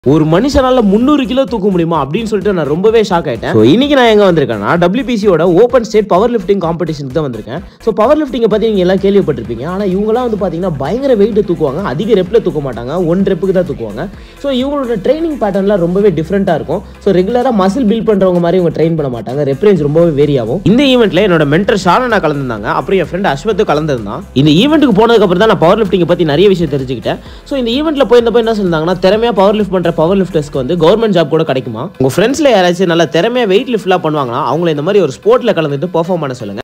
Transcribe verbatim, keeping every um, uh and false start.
ஒரு மனுஷனால முந்நூறு கிலோ தூக்க முடியுமா அப்படின்னு சொல்லிட்டு நான் ரொம்பவே ஷாக் ஆயிட்டேன். ஸோ இன்னைக்கு நான் எங்க வந்திருக்கேன்னா டபிள்யூபிசியோட ஓப்பன் ஸ்டேட் பவர் லிஃப்டிங் காம்படிஷனுக்கு தான் வந்திருக்கேன். ஸோ பவர் லிஃப்டிங்கை பத்தி நீங்க எல்லாம் கேள்விப்பட்டிருப்பீங்க. ஆனா இவங்கலாம் வந்து பாத்தீங்கன்னா பயங்கர வெயிட் தூக்குவாங்க, அதிக ரெப்ல தூக்க மாட்டாங்க, ஒன் ரெப்புக்கு தான் தூக்குவாங்க. ஸோ இவங்களோட ட்ரைனிங் பேட்டர்ன்லாம் ரொம்பவே டிஃப்ரெண்டா இருக்கும். ஸோ ரெகுலரா மசில் பில்ட் பண்றவங்க மாதிரி இவங்க ட்ரெயின் பண்ண மாட்டாங்க, ரெப் ரேஞ்ச் ரொம்பவே வேரி ஆகும். இந்த ஈவெண்ட்ல என்னோட மென்டர் ஷானா கலந்துருந்தாங்க, அப்புறம் என் ஃப்ரெண்ட் அஸ்வத் கலந்துருந்தான். இந்த ஈவெண்ட்டுக்கு போனதுக்கு அப்புறம் தான் நான் பவர் லிஃப்டிங்கை பத்தி நிறைய விஷயம் தெரிஞ்சுக்கிட்டேன். ஸோ இந்த ஈவெண்ட்ல போயிருந்தப்ப என்ன சொன்னாங்கன்னா, திறமையா பவர் லிஃப்ட் பண்ற பவர் லிஃப்டர்ஸ்க்கு வந்து கவர்மெண்ட் ஜாப் கூட கிடைக்குமா. உங்க ஃப்ரெண்ட்ஸ்ல யாராச்சும் நல்ல திறமையா வெயிட் லிஃப்ட்லாம் பண்ணுவாங்கன்னா அவங்கள இந்த மாதிரி ஒரு ஸ்போர்ட்ல கலந்துட்டு பெர்ஃபார்ம் பண்ண சொல்லுங்க.